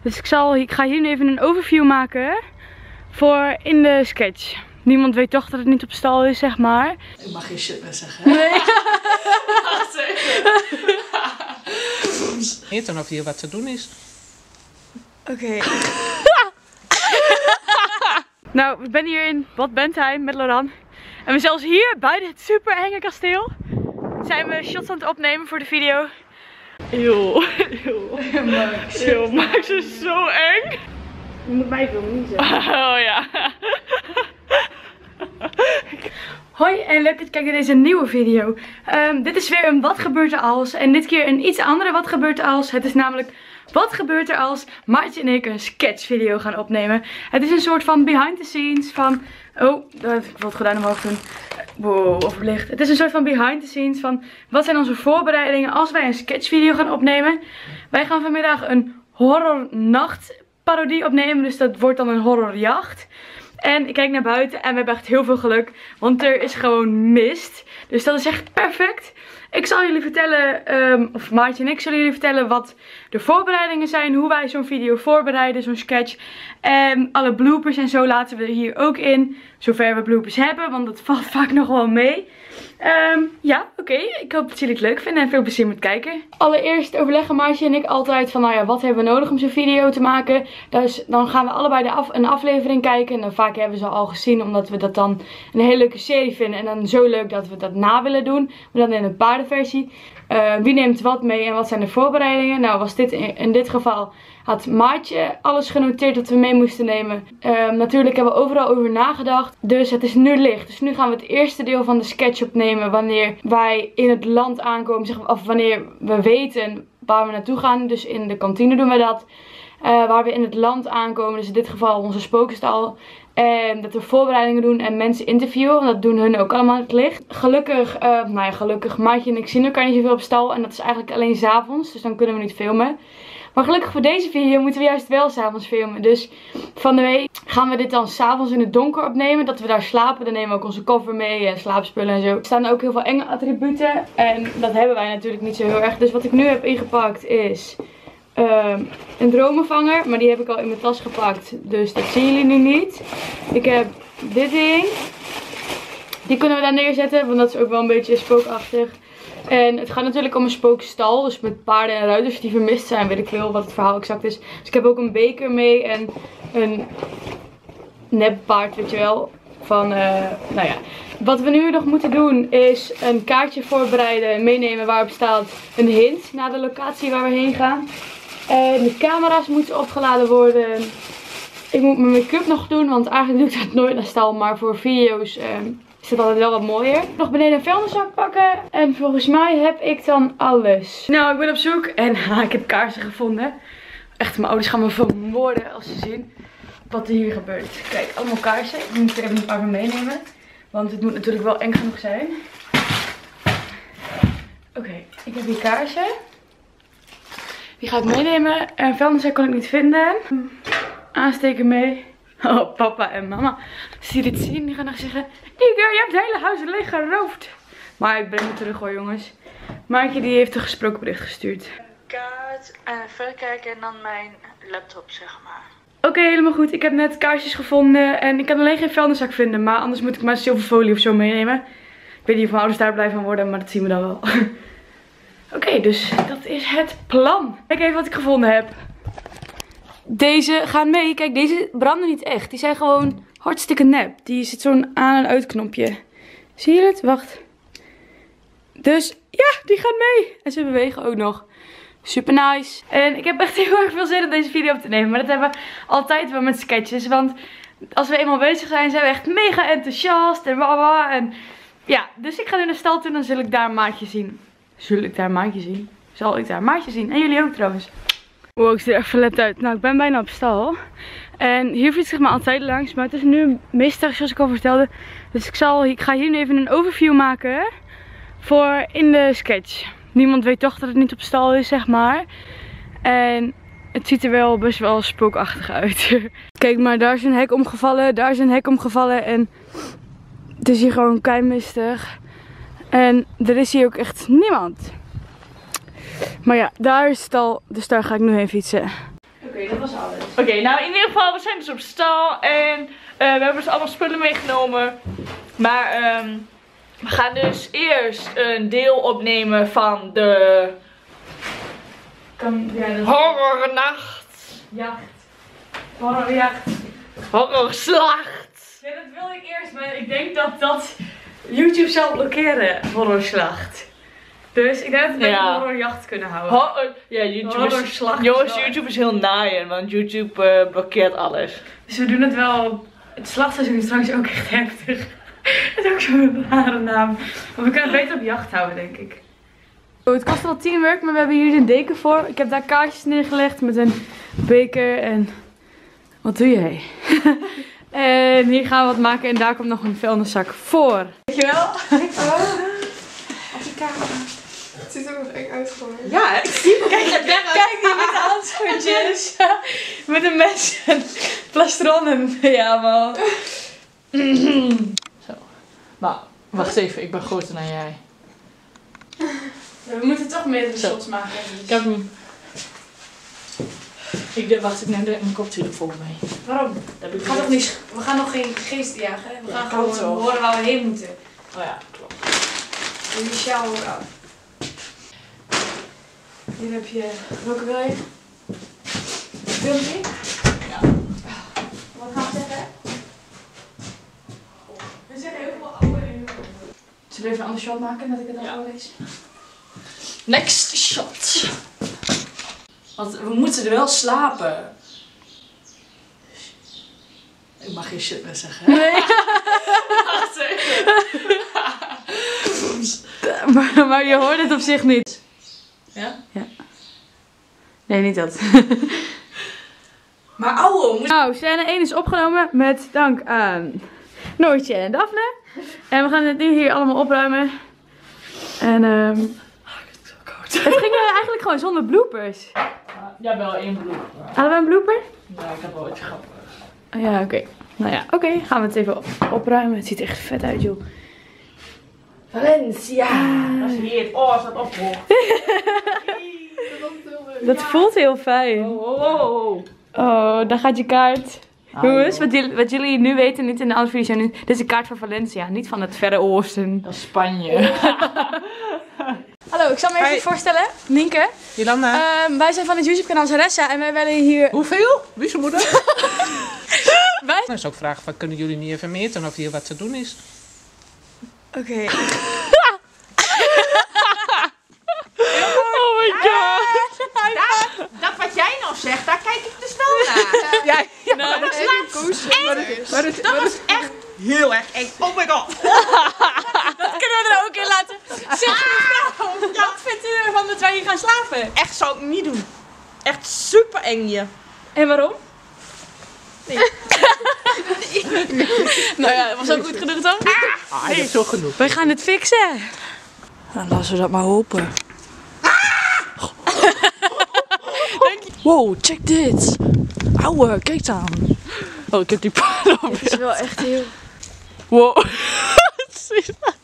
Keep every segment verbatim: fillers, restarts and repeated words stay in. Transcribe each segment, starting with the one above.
Dus ik, zal, ik ga hier nu even een overview maken voor in de sketch. Niemand weet toch dat het niet op stal is, zeg maar. Ik mag geen shit meer zeggen. Nee. Weet dan of hier wat te doen is. Oké. Okay. Nou, we zijn hier in Bad Bentheim met Laurent. En we zelfs hier bij dit super enge kasteel zijn we shots aan het opnemen voor de video. Eeuw, eeuw. Max. Eeuw, Max is zo eng. Je moet mij filmen, niet zo. Oh ja. Hoi en leuk dat je kijkt naar deze nieuwe video. Um, dit is weer een Wat gebeurt er als. En dit keer een iets andere Wat gebeurt er als. Het is namelijk Wat gebeurt er als Maartje en ik een sketchvideo gaan opnemen. Het is een soort van behind the scenes van... Oh, daar heb ik wat gedaan omhoog doen. Wow, overlicht. Het is een soort van behind the scenes van... Wat zijn onze voorbereidingen als wij een sketchvideo gaan opnemen. Wij gaan vanmiddag een horrornacht parodie opnemen. Dus dat wordt dan een horrorjacht. En ik kijk naar buiten en we hebben echt heel veel geluk. Want er is gewoon mist. Dus dat is echt perfect. Ik zal jullie vertellen, um, of Maartje en ik zullen jullie vertellen wat de voorbereidingen zijn. Hoe wij zo'n video voorbereiden, zo'n sketch. En alle bloopers en zo laten we hier ook in. Zover we bloopers hebben, want dat valt vaak nog wel mee. Um, ja, oké. Okay. Ik hoop dat jullie het leuk vinden en veel plezier met kijken. Allereerst overleggen Maartje en ik altijd van, nou ja, wat hebben we nodig om zo'n video te maken. Dus dan gaan we allebei de af een aflevering kijken. En dan vaak hebben we ze al gezien, omdat we dat dan een hele leuke serie vinden. En dan zo leuk dat we dat na willen doen. Maar dan in een paardenversie. Uh, wie neemt wat mee en wat zijn de voorbereidingen? Nou, was dit in, in dit geval... had Maartje alles genoteerd dat we mee moesten nemen. Uh, natuurlijk hebben we overal over nagedacht. Dus het is nu licht. Dus nu gaan we het eerste deel van de sketch opnemen. Wanneer wij in het land aankomen. Zeg, of wanneer we weten waar we naartoe gaan. Dus in de kantine doen we dat. Uh, waar we in het land aankomen. Dus in dit geval onze spookenstal. En dat we voorbereidingen doen en mensen interviewen. Want dat doen hun ook allemaal in het licht. Gelukkig, uh, nou ja gelukkig. Maartje en ik zien elkaar niet zoveel op stal. En dat is eigenlijk alleen 's avonds. Dus dan kunnen we niet filmen. Maar gelukkig voor deze video moeten we juist wel 's avonds filmen. Dus van de week gaan we dit dan 's avonds in het donker opnemen. Dat we daar slapen. Dan nemen we ook onze koffer mee en slaapspullen en zo. Er staan ook heel veel enge attributen. En dat hebben wij natuurlijk niet zo heel erg. Dus wat ik nu heb ingepakt is uh, een dromenvanger. Maar die heb ik al in mijn tas gepakt. Dus dat zien jullie nu niet. Ik heb dit ding. Die kunnen we daar neerzetten. Want dat is ook wel een beetje spookachtig. En het gaat natuurlijk om een spookstal. Dus met paarden en ruiters die vermist zijn. Weet ik veel wat het verhaal exact is. Dus ik heb ook een beker mee. En een neppaard, weet je wel. Van, uh, nou ja. Wat we nu nog moeten doen is een kaartje voorbereiden. En meenemen waarop staat een hint naar de locatie waar we heen gaan. En de camera's moeten opgeladen worden. Ik moet mijn make-up nog doen. Want eigenlijk doe ik dat nooit naar stal. Maar voor video's... Uh, is het altijd wel wat mooier. Nog beneden een vuilniszak pakken. En volgens mij heb ik dan alles. Nou, ik ben op zoek. En ha, ik heb kaarsen gevonden. Echt, mijn ouders gaan me vermoorden als ze zien wat er hier gebeurt. Kijk, allemaal kaarsen. Ik moet er even een paar van meenemen. Want het moet natuurlijk wel eng genoeg zijn. Oké, okay, ik heb hier kaarsen. Die ga ik meenemen. En vuilniszak kon ik niet vinden. Aansteker mee. Oh, papa en mama. Als die dit zien, die gaan dan zeggen... Iger, je hebt het hele huis leeg geroofd. Maar ik breng het terug hoor, jongens. Maartje die heeft een gesproken bericht gestuurd. Kaart en verder kijken en dan mijn laptop, zeg maar. Oké, okay, helemaal goed. Ik heb net kaarsjes gevonden. En ik kan alleen geen vuilniszak vinden. Maar anders moet ik maar zilverfolie of zo meenemen. Ik weet niet of mijn ouders daar blij van worden, maar dat zien we dan wel. Oké, okay, dus dat is het plan. Kijk even wat ik gevonden heb. Deze gaan mee. Kijk, deze branden niet echt. Die zijn gewoon hartstikke nep. Die zit zo'n aan- en uitknopje. Zie je het? Wacht. Dus ja, die gaan mee. En ze bewegen ook nog. Super nice. En ik heb echt heel erg veel zin om deze video op te nemen. Maar dat hebben we altijd wel met sketches. Want als we eenmaal bezig zijn, zijn we echt mega enthousiast. En bla En ja, dus ik ga nu naar de stal toe en dan zul ik daar een maatje zien. Zul ik daar een maatje zien? Zal ik daar een maatje zien? En jullie ook trouwens. Wow, ik zie er echt verlet uit. Nou, ik ben bijna op stal. En hier fiets ik me altijd langs. Maar het is nu mistig, zoals ik al vertelde. Dus ik, zal, ik ga hier nu even een overview maken. Voor in de sketch. Niemand weet toch dat het niet op stal is, zeg maar. En het ziet er wel best wel spookachtig uit. Kijk maar, daar is een hek omgevallen. Daar is een hek omgevallen. En het is hier gewoon keimistig. En er is hier ook echt niemand. Maar ja, daar is het al. Dus daar ga ik nu heen fietsen. Oké, okay, dat was alles. Oké, okay, nou in ieder geval, we zijn dus op stal en uh, we hebben dus allemaal spullen meegenomen. Maar um, we gaan dus eerst een deel opnemen van de Kan, ja, dat... horrornacht. Jacht. Horrorjacht. Horrorslacht. Ja, dat wilde ik eerst, maar ik denk dat dat YouTube zal blokkeren, horrorslacht. Dus ik denk dat we het Ja. een horrorjacht kunnen houden. Ho ja, YouTube is, Horrorslacht. jongens, YouTube is heel naaien, want YouTube uh, blokkeert alles. Dus we doen het wel. Het slachtseizoen is trouwens ook echt heftig. Het is ook zo'n rare naam. Maar we kunnen het beter op jacht houden, denk ik. Het kost wel teamwork, maar we hebben hier een deken voor. Ik heb daar kaartjes neergelegd met een beker en... Wat doe jij? En hier gaan we wat maken en daar komt nog een vuilniszak voor. Dankjewel. Dankjewel. Op de camera. Het ziet er nog eng uit gewoon. Ja, ik zie het. Kijk, Kijk, die met de handschoentjes. Met een mes en plastronnen. Ja, man. Zo. Nou, wacht even, ik ben groter dan jij. We moeten toch meerdere Zo. shots maken. Ik heb hem. Ik denk, wacht, ik neem direct mijn koptelefoon mee. Waarom? Dat heb ik We gaan, toch niet, we gaan nog geen geesten jagen. Hè? We gaan Ja, gewoon klopt wel. horen waar we heen moeten. Oh ja, klopt. En die sjaal ook af. Hier heb je... Welke wil je? Filmpje? Ja. Wat gaan we zeggen? We zeggen heel veel oude en heel veel. Zullen we even een ander shot maken dat ik het dan Ja. al lees? Next shot. Want we moeten er wel slapen. Ik mag geen shit meer zeggen. Nee. Wacht even. maar, maar je hoort het op zich niet. Ja? Nee, niet dat. Maar ouwe, moet... Nou, scène één is opgenomen met dank aan Noortje en Daphne. En we gaan het nu hier allemaal opruimen. En ehm het ging uh, eigenlijk gewoon zonder bloopers. Ja, wel één bloed. Hadden we een blooper? Ja, ik heb wel iets grappigs. Oh, ja, oké. Okay. Nou ja, oké. Okay. Gaan we het even op opruimen. Het ziet er echt vet uit, joh. Valencia. Dat is heerlijk. Oh, als dat ophoort. Dat voelt heel fijn. Oh, oh, oh. Oh, daar gaat je kaart. Ah, Jongens, joh. wat jullie, wat jullie nu weten, niet in de andere video, nu, dit is een kaart van Valencia, niet van het Verre Oosten. Dat is Spanje. Hallo, ik zal me even Hi. voorstellen. Nienke. Jolanda. Um, wij zijn van het YouTube kanaal Zaressa en wij willen hier... Hoeveel? Wie is je moeder? Wij... Dan zou ik vragen, van, kunnen jullie niet even meten of hier wat te doen is? Oké. Okay. Oh my god. Dat, dat wat jij nou zegt, daar kijk ik dus wel naar. Ja, ja. Nou, dat is laatst echt, Maar het, dat was echt heel erg eng. Oh my god. dat kunnen we er ook in laten. Zeg mevrouw, wat vindt u ervan dat wij hier gaan slapen? Echt zou ik niet doen. Echt super eng hier. En waarom? Nee. Nou ja, was ook goed genoeg dan? ah, je hebt zo genoeg. Wij gaan het fixen. Nou, laten we dat maar hopen. Wow, check dit. Ouwe, kijk dan. Oh, ik heb die paarden op. Het is wel echt heel... Wow. Zie je dat?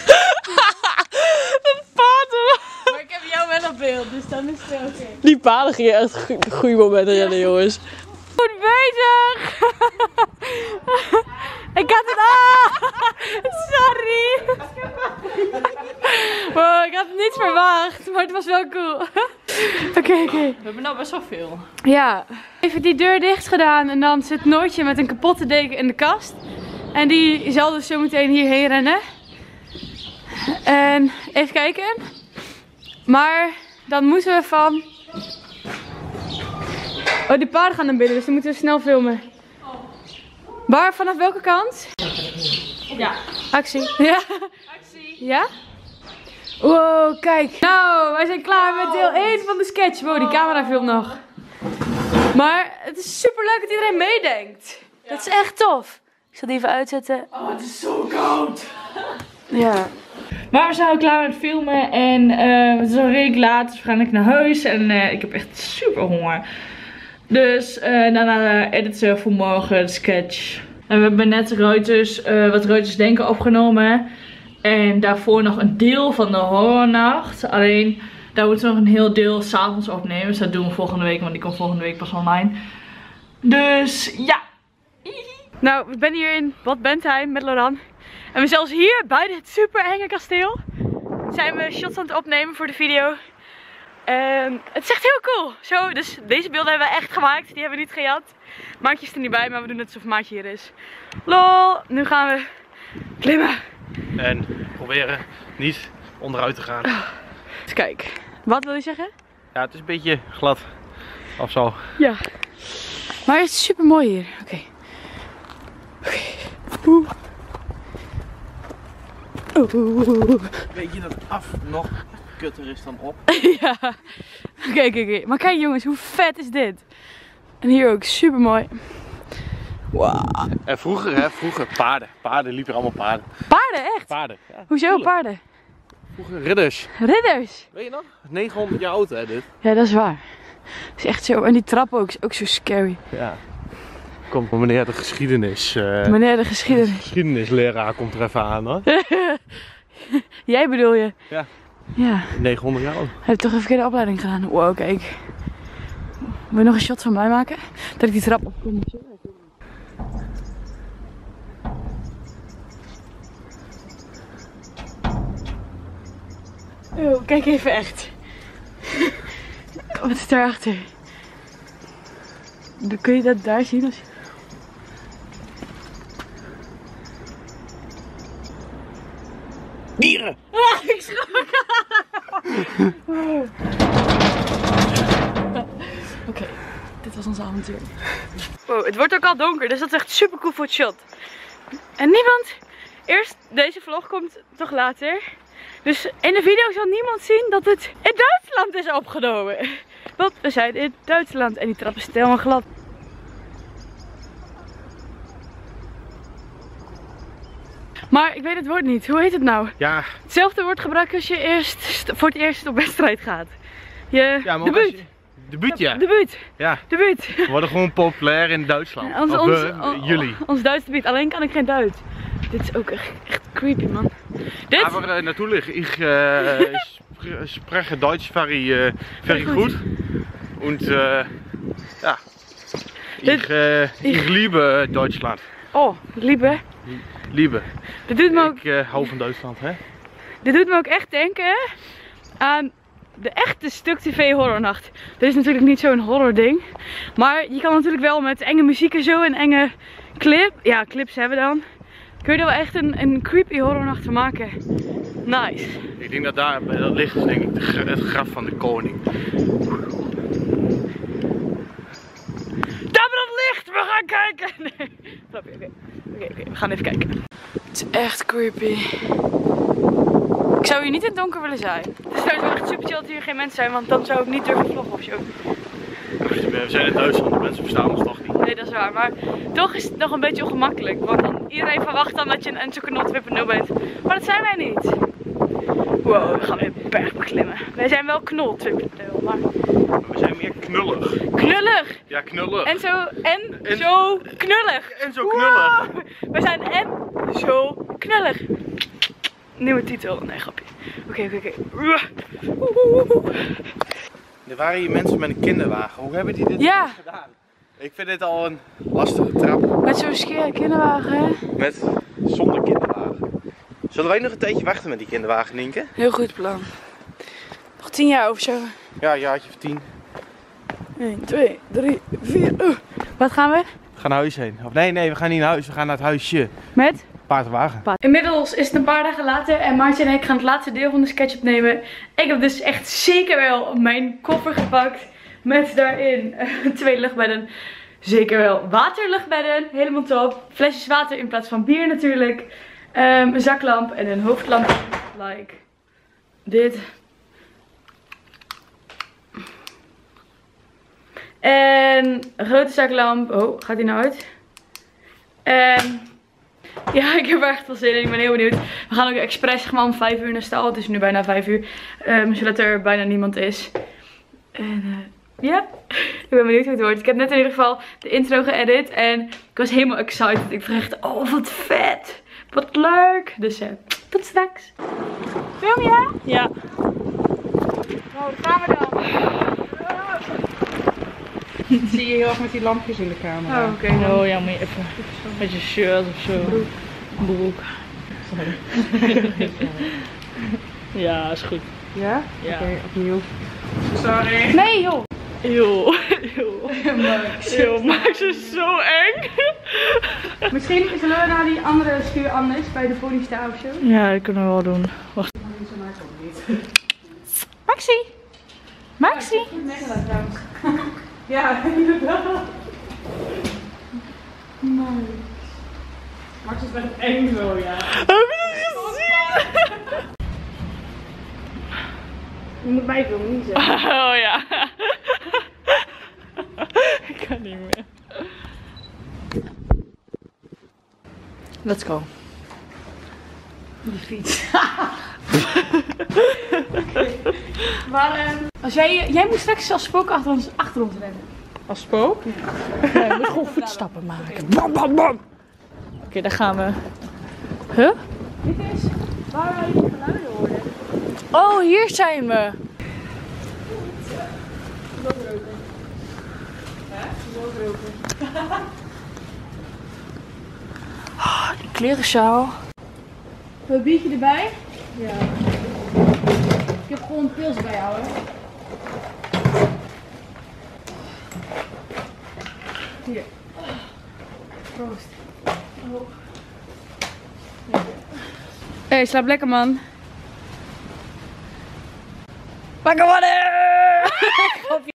Een paarden. Maar ik heb jou wel op beeld, dus dan is het wel oké. Okay. Die paarden gingen echt een goede moment rennen, jongens. Goed bezig! Ik had het aan! Sorry! Wow, ik had het niet verwacht, maar het was wel cool. Oké, oké. Okay, okay. We hebben nou best wel veel. Ja. Even die deur dicht gedaan en dan zit Noortje met een kapotte deken in de kast. En die zal dus zo meteen hierheen rennen. En even kijken. Maar dan moeten we van... Oh, die paarden gaan naar binnen, dus dan moeten we snel filmen. Waar? Vanaf welke kant? Ja. Actie. Ja? Actie. Ja? Wow, kijk. Nou, wij zijn klaar met deel één van de sketch. Wow, die camera filmt nog. Maar het is super leuk dat iedereen meedenkt. Ja. Dat is echt tof. Ik zal die even uitzetten. Oh, het is zo koud. Ja. Maar we zijn al klaar met filmen en uh, het is al redelijk laat, dus we gaan lekker naar huis en uh, ik heb echt super honger. Dus uh, daarna editen we voor morgen de sketch. En we hebben net Reuters, uh, wat Reuters denken opgenomen. En daarvoor nog een deel van de horrornacht. Alleen Daar moeten we nog een heel deel 's avonds opnemen. Dus dat doen we volgende week, want die komt volgende week pas online. Dus ja. Nou, we zijn hier in Bad Bentheim met Laurent. En we zelfs hier bij dit super enge kasteel zijn we shots aan het opnemen voor de video. En het is echt heel cool. Zo, dus deze beelden hebben we echt gemaakt. Die hebben we niet gejat. Maatje is er niet bij, maar we doen het alsof Maatje hier is. Lol, nu gaan we klimmen. En proberen niet onderuit te gaan. Dus kijk, wat wil je zeggen? Ja, het is een beetje glad. Of zo. Ja. Maar het is super mooi hier. Oké. Okay. Oké. Okay. Oeh. Oeh. Weet je dat af nog kutter is dan op? Ja. Oké, okay, oké, okay, oké. Maar kijk jongens, hoe vet is dit? En hier ook, super mooi. Wow. En vroeger, hè, vroeger paarden. Paarden liepen allemaal paarden. Paarden, echt? Paarden. Ja, hoezo tuurlijk. paarden? Vroeger ridders. Ridders? Weet je nog? negenhonderd jaar oud hè dit. Ja, dat is waar. Het is echt zo. En die trap ook, is ook zo scary. Ja. Komt meneer de geschiedenis. Uh, meneer de geschiedenis. Geschiedenisleraar komt er even aan hoor. Jij bedoel je? Ja. Ja. negenhonderd jaar oud. Heb je toch even verkeerde opleiding gedaan? Wow, kijk. Wil je nog een shot van mij maken? Dat ik die trap op kom. Oh, kijk even echt. Wat is daarachter? Kun je dat daar zien? Als... Dieren! Ah, ik schrok! Wow. Oké, okay, dit was ons avontuur. Wow, het wordt ook al donker, dus dat is echt super cool voor het shot. En niemand, eerst deze vlog komt toch later. Dus in de video zal niemand zien dat het in Duitsland is opgenomen. Want we zijn in Duitsland en die trap is helemaal glad. Maar ik weet het woord niet. Hoe heet het nou? Ja. Hetzelfde woord gebruiken als je eerst voor het eerst op wedstrijd gaat. Je Ja, maar debuut. Je... Debuut, ja. Debuut. Ja. Debuut. We worden gewoon populair in Duitsland. Ons, of ons, we, ons, jullie. Ons Duits debuut. Alleen kan ik geen Duits. Dit is ook echt, echt creepy, man. Dit? Aber uh, natuurlijk, ik uh, spreche Deutsch very, uh, very goed. Und uh, ja, ik, uh, ik liebe Duitsland. Oh, lieve. Liebe. Dit doet me ook, ik uh, hou van Duitsland, hè? dit doet me ook echt denken aan de echte Stuk T V horrornacht. Dit is natuurlijk niet zo'n horror ding. Maar je kan natuurlijk wel met enge muziek en zo en enge clip. Ja, clips hebben dan. Kun je er wel echt een, een creepy horrornacht van maken. Nice. Ik denk dat daar bij dat licht is denk ik de, het graf van de koning. Daar met dat licht! We gaan kijken! Nee. Oké, oké. Oké, oké, we gaan even kijken. Het is echt creepy. Ik zou hier niet in het donker willen zijn. Het is trouwens wel echt super chill dat hier geen mensen zijn, want dan zou ik niet durven vloggen of zo. We zijn in Duitsland, de mensen verstaan ons toch niet. Nee, dat is waar. Maar toch is het nog een beetje ongemakkelijk. Want dan, iedereen verwacht dan dat je een Enzo Knot twee punt nul bent. Maar dat zijn wij niet. Wow, we gaan weer een berg beklimmen. Wij zijn wel Knol twee punt nul, maar... We zijn meer knullig. Knullig! Ja, knullig. En zo, en, En- zo knullig! En zo knullig. Wow. We zijn en zo knullig. Nieuwe titel. Nee, grapje. Oké, oké, oké. Er waren hier mensen met een kinderwagen. Hoe hebben die dit Ja. gedaan? Ik vind dit al een lastige trap. Met zo'n scare kinderwagen, hè? Met zonder kinderwagen. Zullen wij nog een tijdje wachten met die kinderwagen, Nienke? Heel goed plan. Nog tien jaar of zo. Ja, een jaartje of tien. één, twee, drie, vier. Uh. Wat gaan we? We gaan naar huis heen. Of nee, nee, we gaan niet naar huis. We gaan naar het huisje. Met? Paard en wagen. Inmiddels is het een paar dagen later en Maartje en ik gaan het laatste deel van de sketch opnemen. Ik heb dus echt zeker wel mijn koffer gepakt met daarin uh, twee luchtbedden. Zeker wel waterluchtbedden, helemaal top. Flesjes water in plaats van bier natuurlijk. Um, een zaklamp en een hoofdlamp. Like dit. En een grote zaklamp. Oh, gaat die nou uit? En... ja, ik heb er echt wel zin in. Ik ben heel benieuwd. We gaan ook expres zeg maar, om vijf uur naar stal. Het is nu bijna vijf uur. Um, zodat er bijna niemand is. En uh, ja, ik ben benieuwd hoe het wordt. Ik heb net in ieder geval de intro geëdit. En ik was helemaal excited. Ik dacht echt, oh wat vet. Wat leuk. Dus uh, tot straks. Film je? Ja. Nou, daar gaan we dan. Zie je heel erg met die lampjes in de camera. Oh, oké. Okay, Oh ja, moet je even met je shirt of zo. Broek. Broek. Ja, is goed. Ja? Ja. Oké, okay, opnieuw. Sorry. Nee joh. Eeuw. Eeuw. Eeuw, Max is zo eng. Misschien zullen we naar die andere stuur anders bij de pony staan of zo. Ja, dat kunnen we wel doen. Wacht. Maxi! Maxi! Ja, inderdaad. Max is best eng zo, ja. Heb je dat gezien? Je moet mij filmen, niet zo. Oh ja. Ik kan niet meer. Let's go. Die fiets. Okay. Maar uh, als jij, jij moet straks als spook achter ons, achter ons rennen. Als spook? Ja, je moet gewoon voetstappen maken. Bam, bam, bam. Oké, okay, daar gaan we. Huh? Dit is waar wij die geluiden hoorden. Oh, hier zijn we. Oh, die kleren-sjaal. Een biertje erbij? Ja. Ik heb gewoon pils bij jou, hè. Hier. Proost. Oh. Hé, hey, slaap lekker, man. Lekker, man!